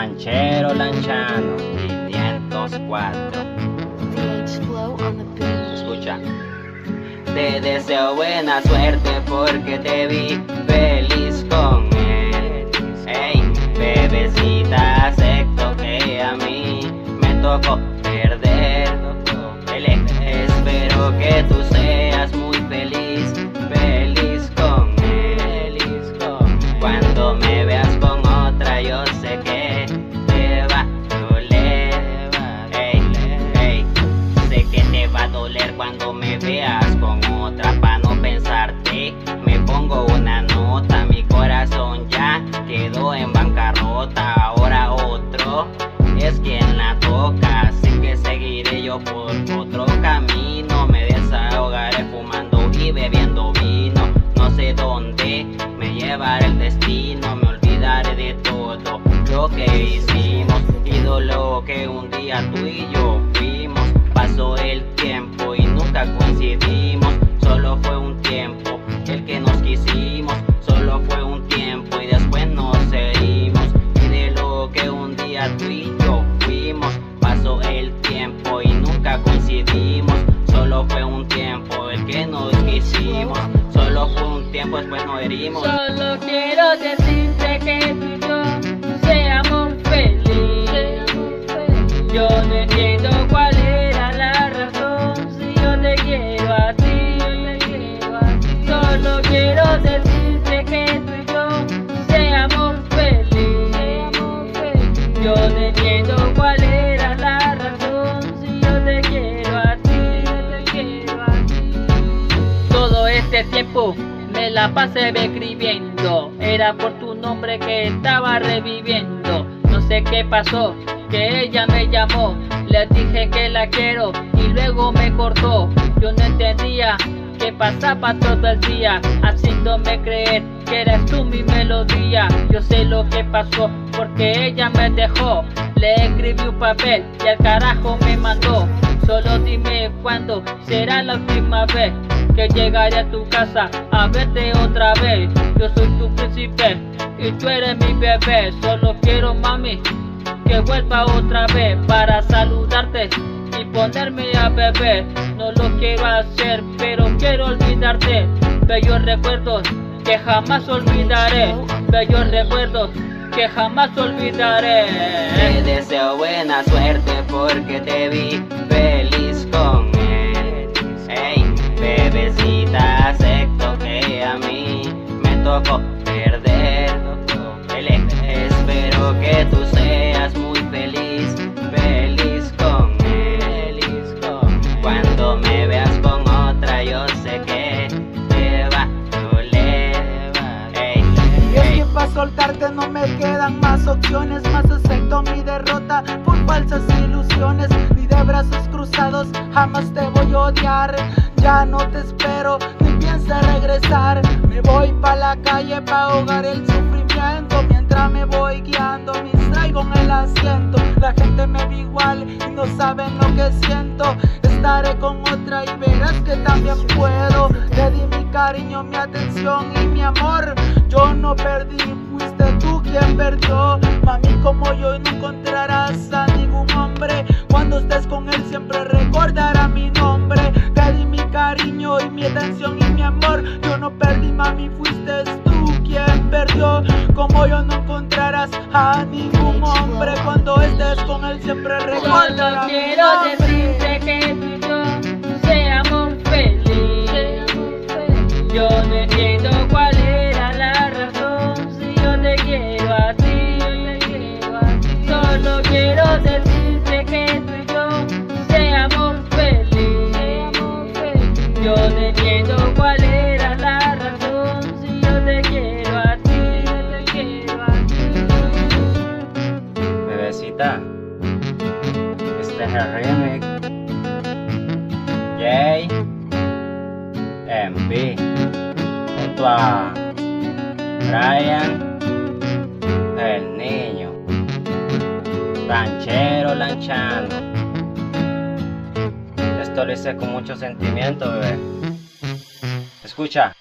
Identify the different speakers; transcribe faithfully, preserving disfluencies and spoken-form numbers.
Speaker 1: Ranchero Lanchano quinientos cuatro. Escucha. Te deseo buena suerte porque te vi feliz con él. Ey, bebecita, acepto que a mí me tocó perder. Espero que tú seas muy feliz, feliz con él. Cuando me veas con otra yo sé que te va a doler. Ey, ey, sé que te va a doler cuando me veas con otra. Pa' no pensarte me pongo una nota. Mi corazón ya quedó en bancarrota. Ahora otro es quien la toca, así que seguiré yo por otro camino. Me desahogaré fumando y bebiendo vino. No sé dónde me llevará el destino. Me olvidaré de todo lo que hicimos y de lo que un día tú y yo fuimos. Pasó el tiempo y nunca coincidimos. Solo fue un tiempo el que nos quisimos. Solo fue un tiempo y después nos seguimos. Y de lo que un día tú y yo fuimos. Pasó el tiempo y nunca coincidimos. Solo fue un tiempo el que nos quisimos. Solo fue un tiempo, después nos herimos.
Speaker 2: Solo quiero decirte que tú y yo seamos felices. Yo no entiendo cuál era la razón si yo te quiero a ti. Solo quiero decirte que tú y yo seamos felices. Yo no entiendo cuál era la razón si yo te quiero a ti. Todo este tiempo me la pasé escribiendo, era por tu nombre que estaba reviviendo. No sé qué pasó, que ella me llamó, le dije que la quiero y luego me cortó. Yo no entendía que pasaba todo el día haciéndome creer que eras tú mi melodía. Yo sé lo que pasó porque ella me dejó. Le escribí un papel y al carajo me mandó. Solo dime cuándo será la última vez que llegaré a tu casa a verte otra vez. Yo soy tu príncipe y tú eres mi bebé. Solo quiero, mami, que vuelva otra vez para saludarte y ponerme a beber. No lo quiero hacer, pero quiero olvidarte. Bellos recuerdos que jamás olvidaré. Bellos recuerdos que jamás olvidaré.
Speaker 1: Te deseo buena suerte porque te vi feliz con él. Ey, bebecita, acepto que a mí me tocó perder. Espero que tú seas muy feliz, feliz con él. Cuando me veas con otra yo sé que te va a doler. Ey,
Speaker 3: Y es
Speaker 1: ey.
Speaker 3: que para soltarte no me quedan más opciones. Más acepto mi derrota por falsas ilusiones. Ni de brazos cruzados jamás te voy a odiar. Ya no te espero ni pienses regresar. Me voy pa' la calle pa' ahogar el sufrimiento. Mientras me voy guiando me distraigo en el asiento. La gente me ve igual y no saben lo que siento. Estaré con otra y verás que también puedo. Te di mi cariño, mi atención y mi amor. Yo no perdí, fuiste tú quien perdió. Mami, como yo no encontrarás a ningún hombre. Cuando estés con él siempre recordará mi nombre. Te di mi cariño y mi atención y mi amor. Yo no perdí, mami, fuiste tú quien perdió. Como yo no encontrarás a ningún hombre. Cuando estés con él siempre recordará
Speaker 2: Solo
Speaker 3: mi
Speaker 2: quiero
Speaker 3: nombre.
Speaker 2: decirte que tú y yo seamos felices. Yo no entiendo cuál era la razón si yo te quiero a ti. Solo quiero decirte que tú y yo seamos felices. Yo no entiendo cuál era la razón si yo te quiero a ti.
Speaker 1: Bebecita, este es el remix. J M B junto a Brian el niño Ranchero Lanchano. Esto lo hice con mucho sentimiento, bebé. Escucha.